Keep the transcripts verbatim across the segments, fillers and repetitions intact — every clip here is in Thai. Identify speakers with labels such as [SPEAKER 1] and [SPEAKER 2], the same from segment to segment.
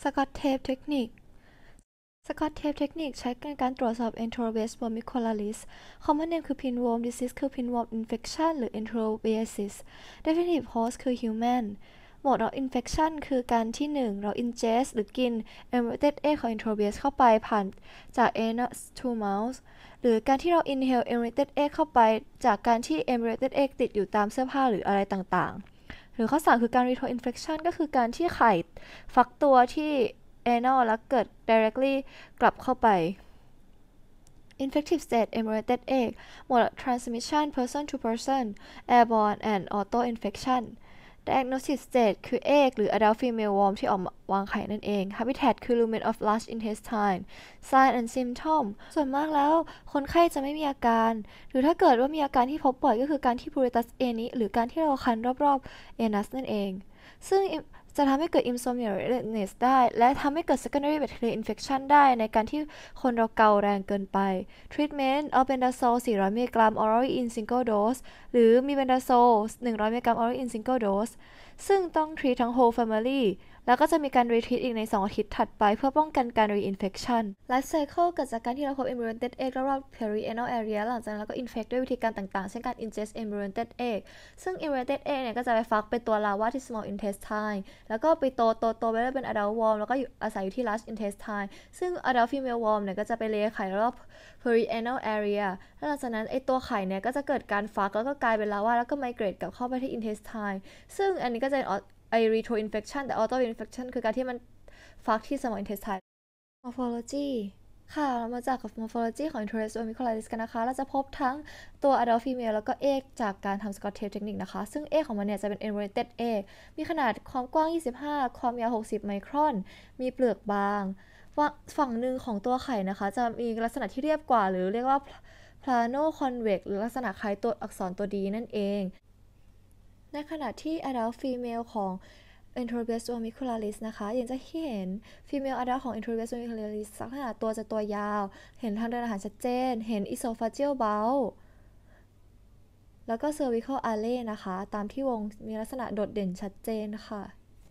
[SPEAKER 1] สกอตเทปเทคนิคสกอตเทปเทคนิคใช้ในการตรวจสอบ Enterobius vermicularius Common name คือ pinworm Disease คือ pinworm infection หรือ Enterobiasis Definitive host คือ human Mode of infection คือการที่ หนึ่ง เรา ingest หรือกิน embedded egg ของ Enterobius เข้าไปผ่านจาก anus to mouth หรือการที่เรา inhale embedded egg เข้าไปจากการที่ embedded egg ติดอยู่ตามเสื้อผ้าหรืออะไรต่างๆหรือข้อ สาม คือการ retro infection ก็คือการที่ไข่ฟักตัวที่ anal แล้วเกิด directly กลับเข้าไป Infective state embedded egg Mode of transmission person to person airborne and auto infection Diagnosis stage คือ egg หรือ adult female worm ที่ออกมาวางไข่นั่นเอง Habitat คือ lumen of large intestine Sign and symptom ส่วนมากแล้วคนไข้จะไม่มีอาการ หรือถ้าเกิดว่ามีอาการที่พบบ่อยก็คือการที่ pruritus anus หรือการที่เราคันรอบๆ anus นั่นเอง ซึ่งจะทำให้เกิด insomnia redness ได้ และทำให้เกิด secondary bacterial infection ได้ในการที่คนเราเกาแรงเกินไป Treatment albendazole สี่ร้อย มิลลิกรัม orally in single dose หรือมี bendazole หนึ่งร้อย มิลลิกรัม orally in single dose ซึ่งต้อง treat ทั้ง whole family แล้วก็จะมีการ retreat อีกในสองอาทิตย์ถัดไปเพื่อป้องกันการ reinfection life cycle เกิดจากการที่เราพบ embryonet egg รอบๆ perianal area หลังจากนั้นเราก็ infect ด้วยวิธีการต่างๆเช่นการ ingest embryonet egg ซึ่ง embryonet egg เนี่ยก็จะไปฟักเป็นตัว larva ที่ small intestine แล้วก็ไปโตโตโตไปได้เป็น adult worm แล้วก็อยู่อาศัยอยู่ที่ large intestine ซึ่ง adult female worm เนี่ยก็จะไปเลไข่รอบ perianal area แล้วหลังจากนั้นไอตัวไข่เนี่ยก็จะเกิดการฟักแล้วก็กลายเป็น larva แล้วก็ migrate กลับเข้าไปที่ intestine ซึ่งอันนี้ก็จะไอ retro infection แต่ auto infection คือการที่มันฟักที่ small intestine morphology ค่ะเรามาจากกับ morphology ของ Enterobius vermicularius กันนะคะเราจะพบทั้งตัว adult female แล้วก็ egg จากการทำ scotch tape technique นะคะซึ่ง egg ของมันเนี่ยจะเป็น embryonet egg มีขนาดความกว้างยี่สิบห้าความยาวหกสิบไมครอนมีเปลือกบางฝั่งหนึ่งของตัวไข่นะคะจะมีลักษณะที่เรียบกว่าหรือเรียกว่า plano convex หรือลักษณะคล้ายตัวอักษรตัว D นั่นเองในขณะที่ adult female ของ Enterobius vermicularius นะคะอย่างจะเห็น female adult ของ Enterobius vermicularius ลักษณะตัวจะตัวยาวเห็นทางเดินอาหารชัดเจนเห็น esophageal bulb แล้วก็ cervical array นะคะตามที่วงมีลักษณะโดดเด่นชัดเจนค่ะ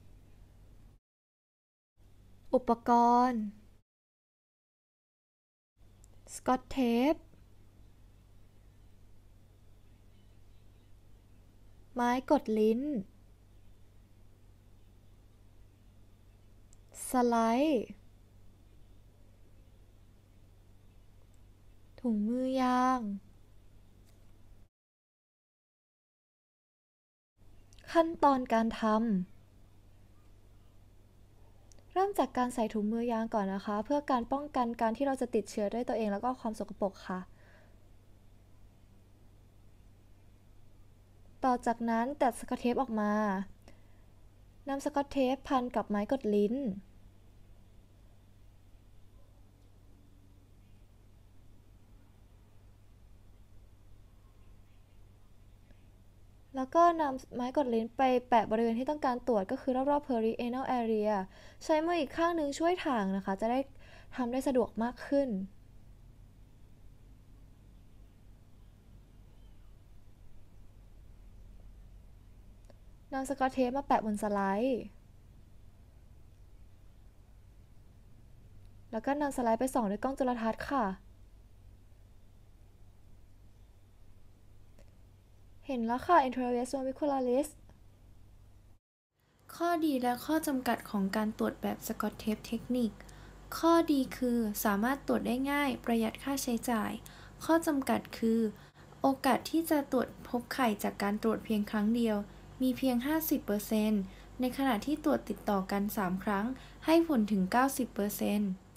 [SPEAKER 1] อุปกรณ์ scotch tape ไม้กดลิ้นสไลด์ถุงมือยางขั้นตอนการทำเริ่มจากการใส่ถุงมือยางก่อนนะคะเพื่อการป้องกันการที่เราจะติดเชื้อด้วยตัวเองแล้วก็ความสกปรกค่ะต่อจากนั้นตัดสกอตเทปออกมานำสกอตเทปพันกับไม้กดลิ้นแล้วก็นำไม้กดลิ้นไปแปะบริเวณที่ต้องการตรวจก็คือรอบๆ perianal area ใช้มืออีกข้างหนึ่งช่วยถ่างนะคะจะได้ทำได้สะดวกมากขึ้นนำสกอตเทปมาแปะบนสไลด์แล้วก็นำสไลด์ไปส่องด้วยกล้องจุลทรรศน์ค่ะเห็นแล้วค่ะ Enterobius vermicularius ข้อดีและข้อจำกัดของการตรวจแบบ scotch tape technique ข้อดีคือสามารถตรวจได้ง่ายประหยัดค่าใช้จ่ายข้อจำกัดคือโอกาสที่จะตรวจพบไข่จากการตรวจเพียงครั้งเดียวมีเพียง ห้าสิบเปอร์เซ็นต์ ในขณะที่ตรวจติดต่อกัน สาม ครั้งให้ผลถึง เก้าสิบเปอร์เซ็นต์